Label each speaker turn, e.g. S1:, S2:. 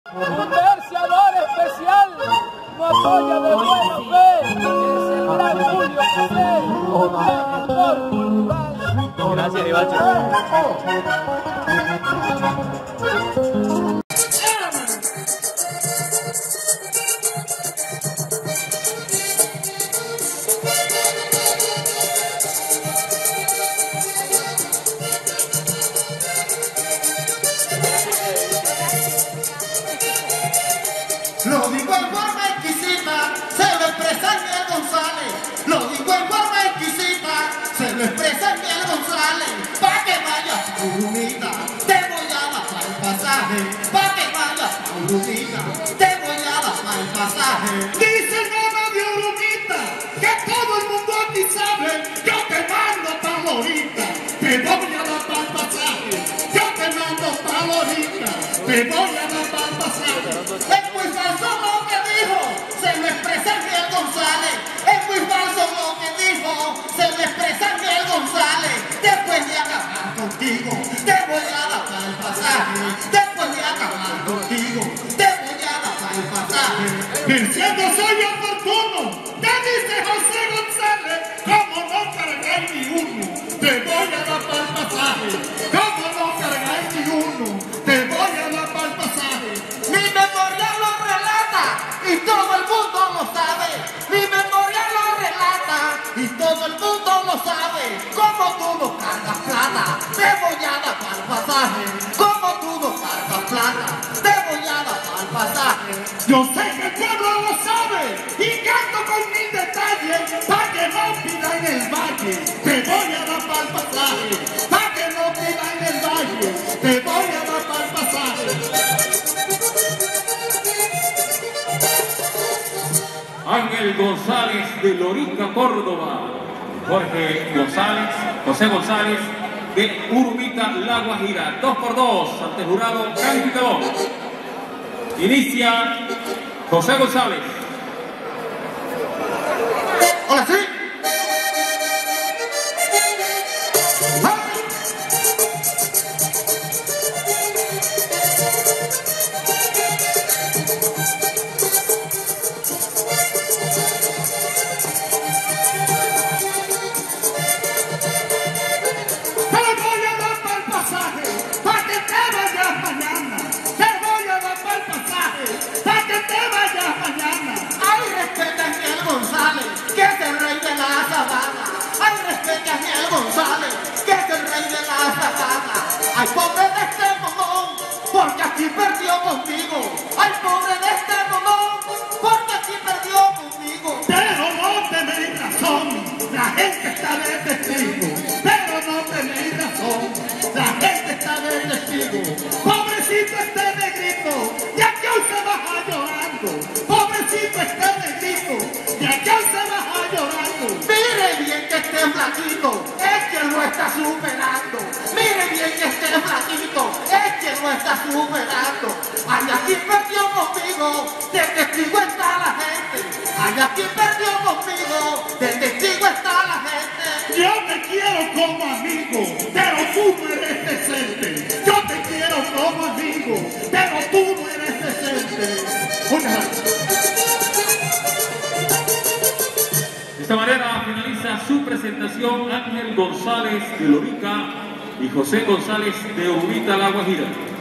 S1: Un verseador especial no apoya de buena fe, es el gran Julio José. Gracias, Ibacho.
S2: Lo digo en forma exquisita, se lo expresa Miguel González. Lo digo en forma exquisita, se lo expresa Miguel González. Pa' que vayas a Urumita, te voy a bajar el pasaje. Pa' que vayas a Urumita, te voy a bajar el pasaje. Dice el mono de Urumita, que todo el mundo aquí sabe. Yo te mando pa' Lorita, te voy a dar pa' el pasaje. Yo te mando pa' Lorita, te voy a dar pa' el pasaje. Es muy falso lo que dijo, se lo expresa Miguel González. Es muy falso lo que dijo, se lo expresa Miguel González. Después de acabar contigo, te voy a dar el pasaje. Después de acabar contigo, te voy a dar el pasaje. Diciendo soy oportuno, te dice José González, como no cargáis ni uno, te voy a dar el pasaje. Como no cargáis ni uno, te voy a dar el pasaje. Mi memoria lo relata y todo el mundo lo sabe. Mi memoria lo relata y todo el mundo lo sabe. Como tú no cargas plata, te voy a dar el pasaje. Como tú no cargas plata, te voy a dar el pasaje. Yo sé que el pueblo lo sabe y canto con mil detalles para que no pida en el valle. Te voy a dar el pasaje. Para que no pida en el valle. Te voy a dar el pasaje.
S3: Ángel González de Lorica, Córdoba. José González de Urumita, La Guajira. 2 por 2 ante jurado calificador. Inicia José González.
S2: Hola, sí. Ay, respeta a Miguel González, que es el rey de la sabana. Ay, pobre de este momón, porque aquí perdió conmigo. Ay, pobre de este momón, porque aquí perdió conmigo. Pero no tenéis razón, la gente está de testigo. Pero no tenéis razón, la gente está de testigo. Pobrecito este negrito, y aquí hoy se baja llorando. Pobrecito este negrito, y aquí hoy se baja llorando. Mire bien que este flaquito es quien lo está superando. Mire bien que este flaquito es quien lo está superando. Ay, aquí perdió conmigo, de testigo está la gente. Ay, aquí perdió conmigo, de testigo está la gente. Yo te quiero como amigo, pero tú no eres decente. Yo te quiero como amigo, pero tú no eres decente.
S3: De esta manera finaliza su presentación Ángel González de Lorica y José González de Urumita, La Guajira.